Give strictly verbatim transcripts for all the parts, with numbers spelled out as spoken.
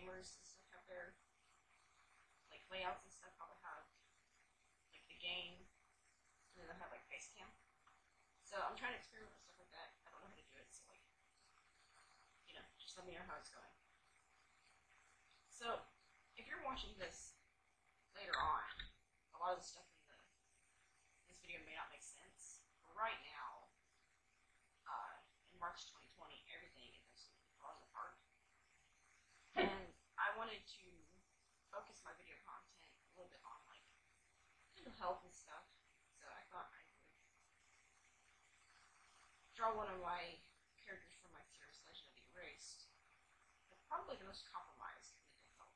gamers and stuff have their like layouts and stuff, how they have like the game, and then they'll have like face cam. So I'm trying to experiment with stuff like that. I don't know how to do it, so like, you know, just let me know how it's going. So if you're watching this later on, a lot of the stuff in the this video may not make sense. But right now, uh, in March twenty twenty, everything is absolutely falling apart. And I wanted to focus my video content a little bit on like mental health and stuff. So I thought I would draw one of my characters from my series Legend of the Erased. That's probably the most compromised mental health.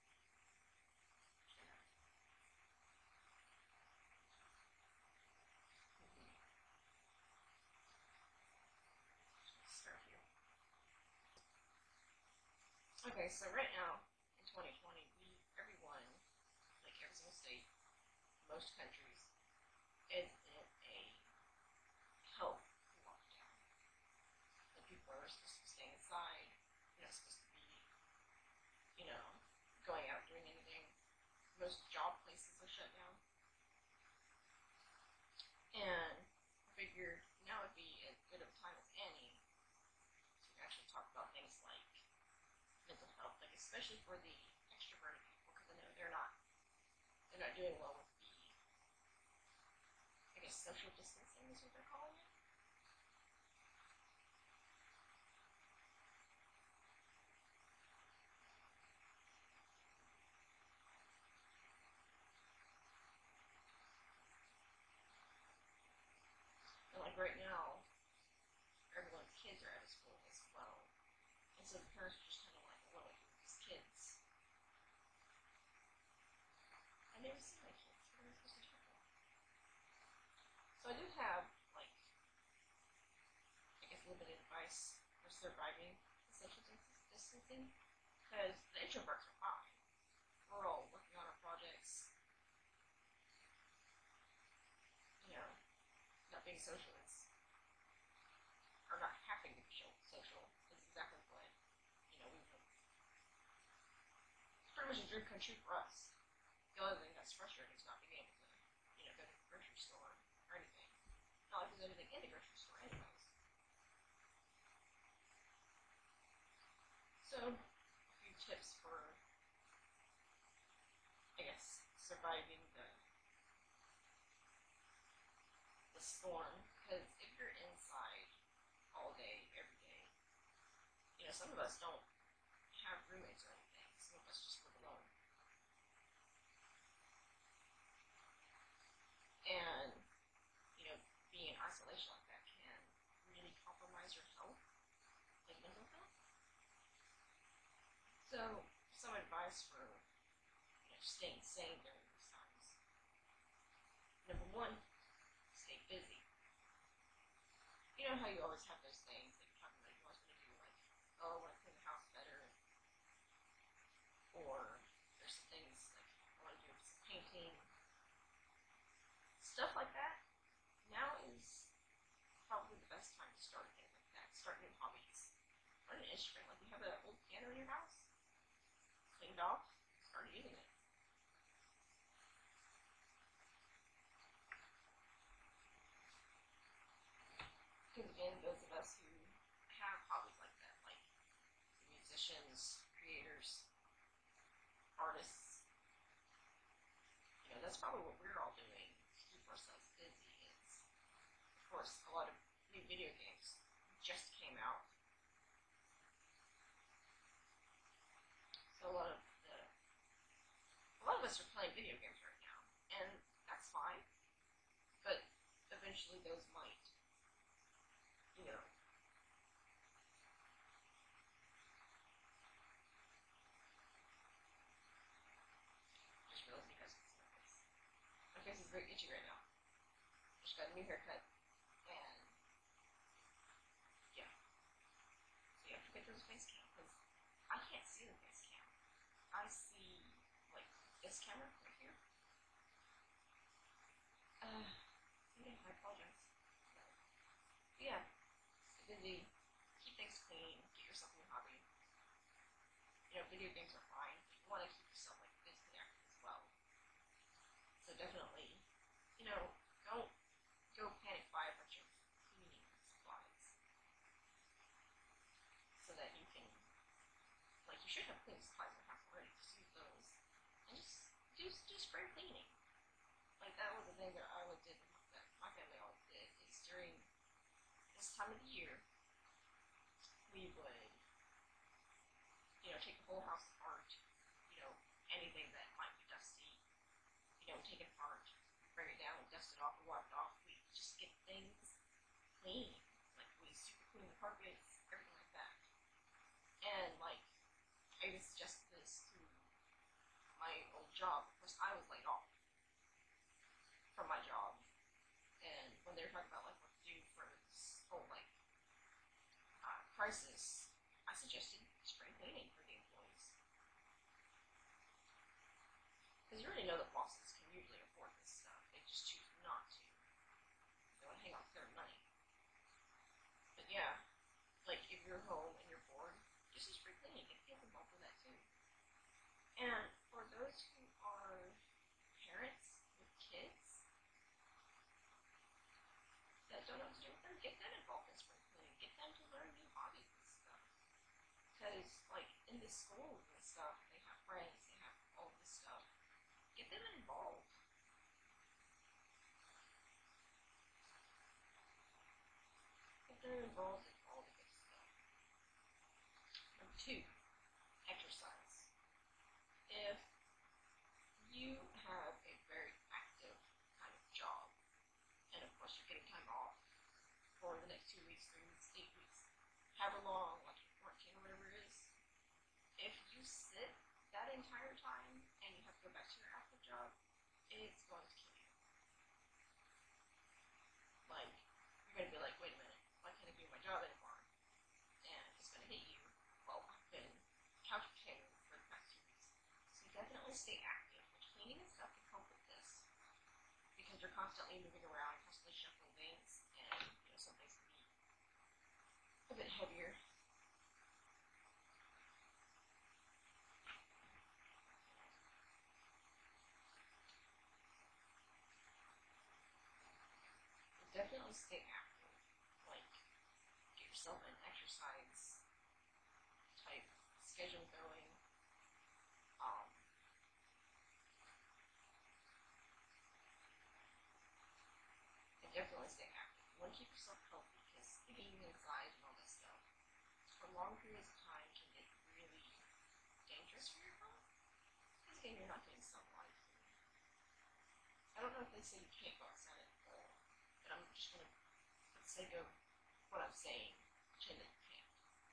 Start here. Okay, so right now in twenty twenty, we everyone, like every single state, most countries, is in a health lockdown. The people are supposed to be staying inside. You're not supposed to be, you know, going out doing anything. Most job places are shut down. And I figured now would be as good of a time as any to actually talk about things like mental health, like especially for the extroverted people, because I know they're not they're not doing well with the, I guess, social distancing is what they're calling it. And like right now, everyone's kids are out of school as well. And so the parents are just kind of like, what do I do with these kids? I never see my kids. What am I supposed to do with them? So I do have, like, I guess a little bit of advice for surviving the social distancing. Because the introverts are fine. We're all working on our projects. You know, not being social is, or not having to be social is exactly what, you know, we want. It's pretty much a dream come true for us. The only thing that's frustrating is not being able to, you know, go to the grocery store or anything. Not like there's anything in the grocery store anyways. So, a few tips for, I guess, surviving the the storm. Because if you're inside all day, every day, you know, some of us don't have roommates or anything. Some of us just live alone. And, you know, being in isolation like that can really compromise your health, like mental health. So, some advice for, you know, staying sane during these times. Number one, stay busy. You know how you always have those things that you're talking about you always want to do, like, oh, I want to clean the house better, or there's some things like I want to do some painting, stuff like that. Now is probably the best time to start things like that. Start new hobbies. Learn an instrument. Like you have an old piano in your house, cleaned off, start using it. Because again, those of us who have hobbies like that, like musicians, creators, artists, you know, that's probably what we're all doing to keep ourselves busy. Is, of course, a lot of new video games just came out. So a lot of the, a lot of us are playing video games right now, and that's fine. But eventually, those might, you know, just realized you guys can see my face. My face is very itchy right now. Just got a new haircut, and yeah. So you have to get those face cam, because I can't see the face cam. I see, like, this camera right here. Uh, yeah, I apologize. But yeah, stay busy, keep things clean, get yourself a new hobby. You you know, video games are fine, but you want to keep yourself like physically active as well. So definitely, you know, don't go panic buy a bunch of cleaning supplies so that you can, like, you should have cleaning supplies in the house already. Just use those and just do do spray cleaning. Like that was the thing that I would did that my family always did is during this time of the year we would, you know, take the whole house apart, you know, anything that might be dusty, you know, take it apart, bring it down, dust it off, and wipe it off. We just get things clean. Like we super clean the carpets, everything like that. And like I even suggested this to my old job because I was laid off from my job. And when they were talking about like what to do for this whole like uh, crisis, I suggested spring cleaning for the employees. Because you already know that bosses can usually afford this stuff. They just choose not to. They want to hang on to their money. But yeah, like if you're home and you're bored, just do spring cleaning. Get kids involved in that too. And for those who are parents with kids that don't know what to do with them, get them involved in spring cleaning. Get them to learn new hobbies and stuff. Because like in the schools and stuff, they have friends, they have all this stuff. Get them involved. Get them involved in all the good stuff. Number two, exercise. If you have a very active kind of job, and of course you're getting time off for the next two weeks, three weeks, eight weeks, however long, like you're fourteen or whatever it is, if you sit that entire time and you have to go back to your active job, it's going to kill you. Like, you're going to be like, wait a minute, why can't I do my job anymore? And it's going to hit you. Well, I've been couch potatoing for the past two weeks. So definitely stay active. Cleaning and stuff can help with this. Because you're constantly moving around, constantly shuffling things, and, you know, some things can be a bit heavier. Definitely stay active. Like, get yourself an exercise type schedule going. Um, and definitely stay active. You want to keep yourself healthy because being inside and all that stuff for long periods of time can get really dangerous for your health. Because again, you're not getting sunlight. I don't know if they say you can't go outside at all, but I'm just going to, for the sake of what I'm saying, pretend that you can't.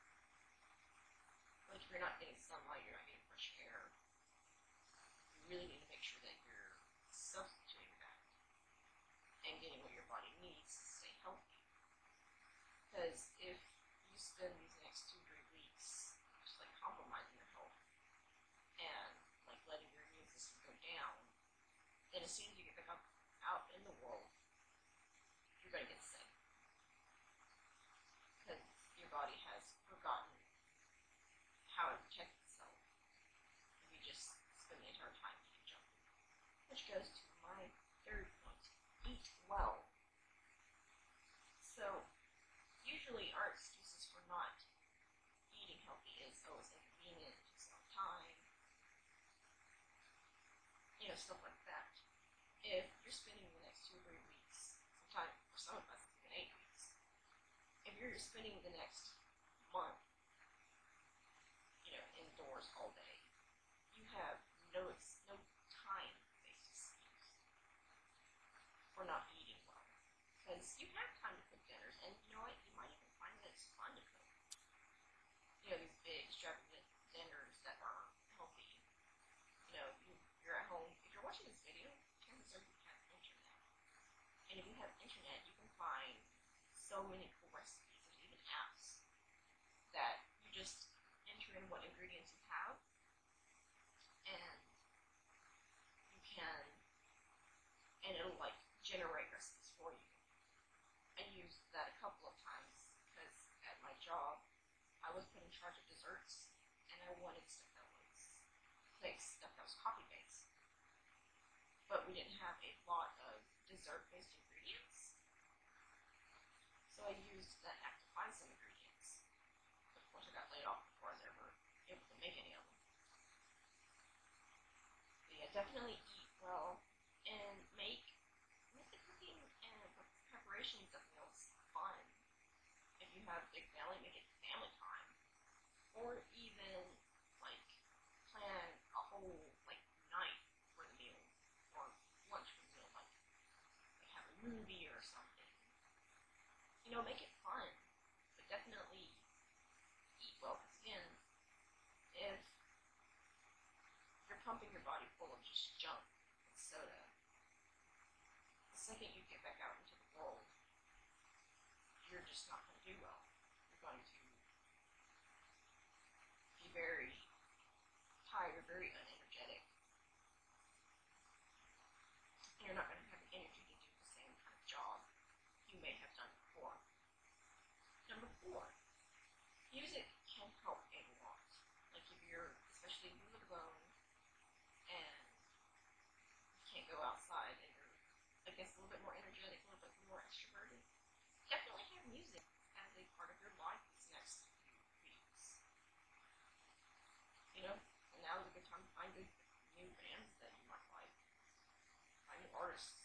Like if you're not getting sunlight, you're not getting fresh air, you really need to make sure that you're substituting that and getting what your body needs to stay healthy. Because if you spend these next two, three weeks just like compromising your health and like letting your immune system go down, then as soon as you get back up out in the world, you're going to get sick. Because your body has forgotten how to protect itself if you just spend the entire time eating junk food. Which goes to my third point, eat well. So, usually our excuses for not eating healthy is, oh, it's inconvenient, it takes a long time, you know, stuff like that. If you're spending the next two or three weeks, sometimes for some of us it's even eight weeks, if you're spending the next month, you know, indoors all day, you have no no time based excuse for not eating well. Because you have time to cook dinners, and you know what, you might even find that it's fun to cook. You know, these big extravagant dinners that are healthy. You know, you, you're at home, if you're watching this video, chances are you have internet. And if you have internet, you can find so many cool recipes. There's even apps that you just enter in what ingredients you have, and you can, and it'll like generate recipes for you. I used that a couple of times because at my job, I was put in charge of desserts, and I wanted stuff that based stuff that was coffee based, but we didn't have a lot of dessert based ingredients. So I used that app to find some ingredients. Of course, I got laid off before I was ever able to make any of them. But yeah, definitely eat well and make make the cooking and preparations of meals fun. If you have a big family, make it family time, or even like plan a whole like night for the meal or lunch for the meal, like like have a movie or something. You know, make it fun, but definitely eat well. Because again, if you're pumping your body full of just junk and soda, the second you get back out into the world, you're just not going to do well. You're going to be very tired, very unenergetic, and you're not going to have the energy to do the same kind of job you may have done before. Number four, music can help a lot. Like if you're, especially if you live alone and you can't go outside and you're, I guess, a little bit more energetic, a little bit more extroverted, definitely have music as a part of your life these next few weeks. You know, and now is a good time to find good new bands that you might like, find new artists.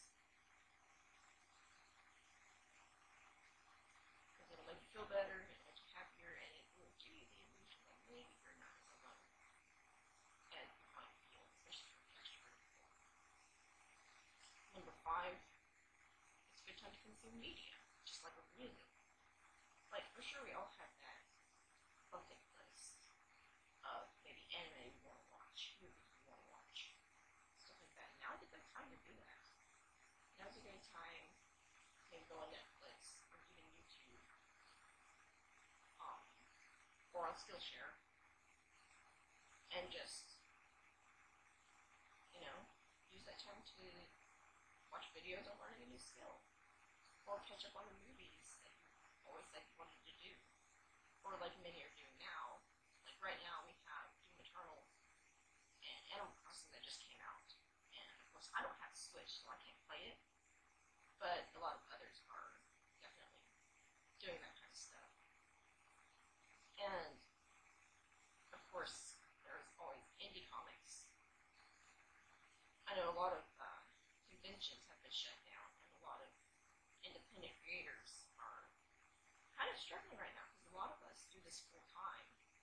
Because it'll make you feel better, it'll make you happier, and it will give you the illusion that maybe you're not as alone as you might feel, especially for the extroverted people. Number five, it's a good time to consume media, just like with music. Like, for sure, we all have that bucket list of maybe anime we want to watch, movies we want to watch, stuff like that. Now's a good time to do that. Now's a good time to maybe go on Netflix or even YouTube, um, or on Skillshare, and just, you know, use that time to watch videos on learning a new skill, or catch up on the movies that you always said you wanted to do, or like many are doing now. Like right now we have Doom Eternal and Animal Crossing that just came out, and of course I don't have Switch, so I can't play it, but a lot of others are definitely doing that kind of stuff. And of course there's always indie comics. I know a lot of uh, conventions have been shut down, and a lot of independent creators are kind of struggling right now because a lot of us do this full time,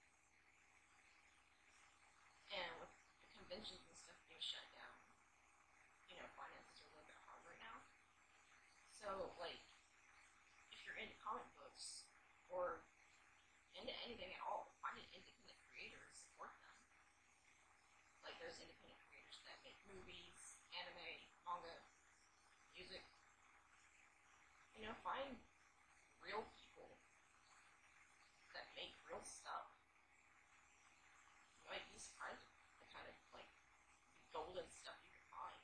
and with the conventions and stuff being shut down, you know, finances are a little bit hard right now. So, like, if you're into comic books or into anything at all, find an independent creator and support them. Like, there's independent creators that make movies, anime, manga, music. You know, find real people that make real stuff. You might be surprised at the kind of, like, golden stuff you can find.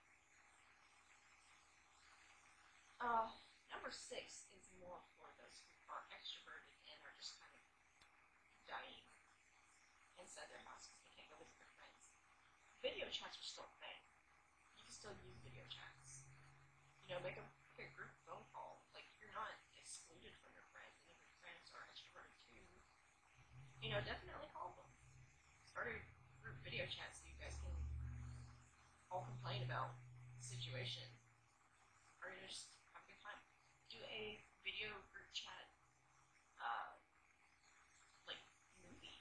Uh, number six is more for those who are extroverted and are just kind of dying inside their house because they can't go visit their friends. Video chats are still a thing. You can still use video chats. You know, make a, make a group phone call. Like, you're not excluded from your friends, and if your friends are extroverted too, you know, definitely call them. Start a group video chat so you guys can all complain about the situation, or you just have a good time. Do a video group chat, uh, like movie,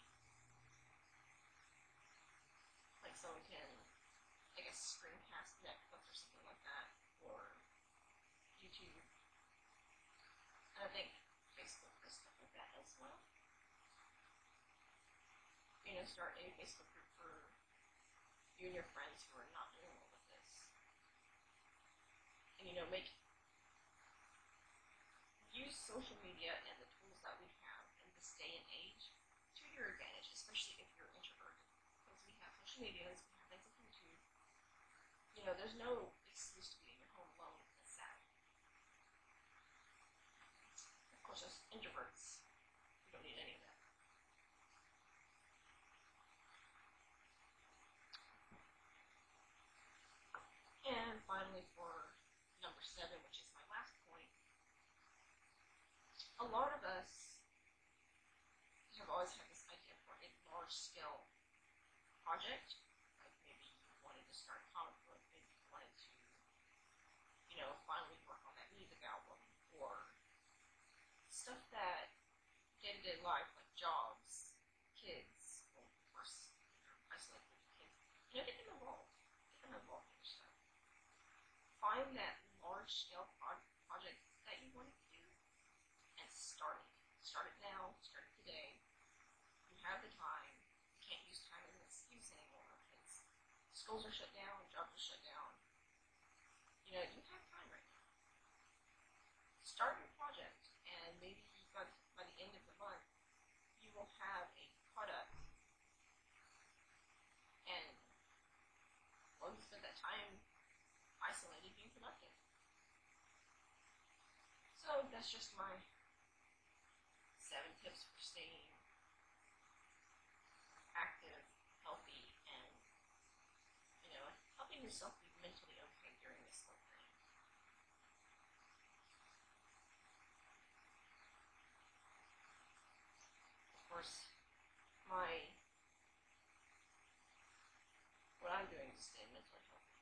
like someone can, I guess, screencast Netflix or something like that, or YouTube. And I think Facebook does stuff like that as well. You know, start a Facebook group for you and your friends who are not doing well with this. And, you know, make, use social media and the tools that we have in this day and age to your advantage, especially if you're introverted. Because we have social medias, we have things like YouTube. You know, there's no excuse to be in your home alone and sad. Of course, as introverts, we don't need any of that. And finally, for number seven, which is my last point, a lot of us have always had this idea for a large-scale project. Like maybe you wanted to start a comic book, maybe you wanted to, you know, finally work on that music album, or stuff that day-to-day life, like jobs, kids, well, of course, if you're isolated with your kids, you know, get them involved. Get them involved in your stuff. Find that large-scale pro- project that you want to do and start it. Start it now. Start it today. You have the time. You can't use time as an excuse anymore because schools are shut down, jobs are shut down. You know, you have time right now. Start your project, and maybe by the, by the end of the month, you will have a product. And well, you spend that time isolated, being productive. So that's just my seven tips for staying active, healthy, and, you know, helping yourself be mentally okay during this whole thing. Of course, my what I'm doing to stay mentally healthy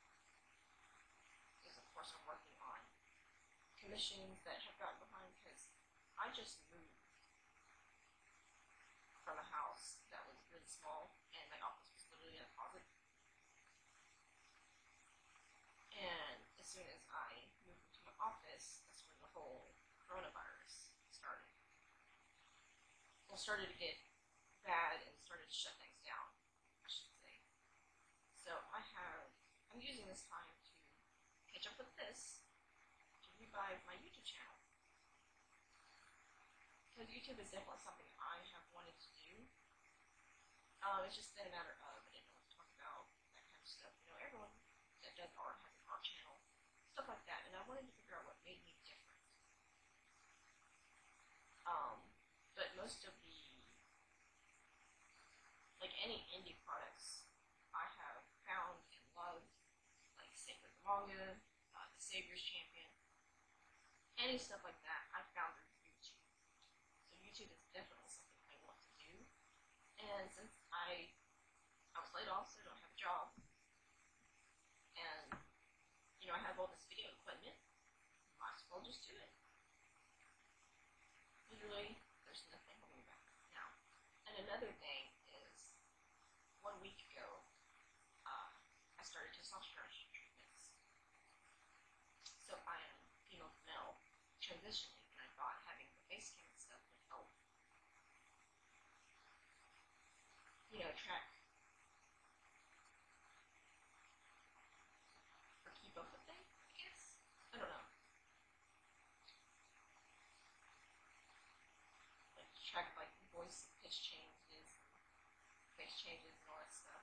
is, of course, I'm working on commissions that have gotten behind because I just moved from a house that was really small and my office was literally in a closet. And as soon as I moved into my office, that's when the whole coronavirus started. Well, started to get bad and started to shut things down, I should say. So I have, I'm using this time to catch up with this, to revive my YouTube channel. Because YouTube is definitely something I have wanted to do. Um, it's just been a matter of, I didn't know what to talk about, that kind of stuff. You know, everyone that does art has an art channel, stuff like that. And I wanted to figure out what made me different. Um, but most of the, like any indie products I have found and loved, like Sacred the Manga, uh, The Savior's Champion, any stuff like that, I found through YouTube. So YouTube is definitely something I want to do. And since I, I was laid off, so I don't have a job, and, you know, I have all this video equipment, might as well just do it. Literally, there's nothing holding me back now. And another thing is, one week ago, uh, I started testosterone treatments. So I am female to male transitioning, and I thought having the face cam and stuff would help, you know, track or keep up with things, I guess. I don't know. Like track like voice pitch changes, face changes, and all that stuff.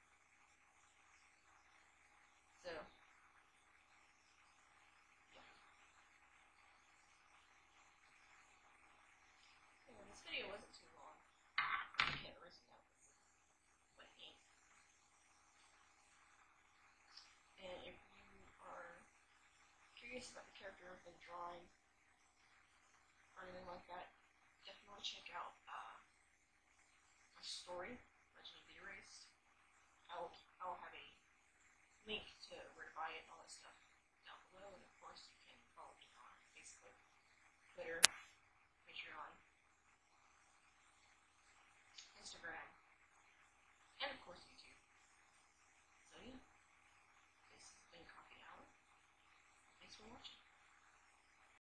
So yeah. Anyway, this video wasn't too long. I can't erase it now because of what ink. And if you are curious about the character I've been drawing or anything like that, definitely check out uh, my story, Legend of the Erased. I'll, I'll have a link to where to buy it and all that stuff down below. And of course, you can follow me on Facebook, Twitter,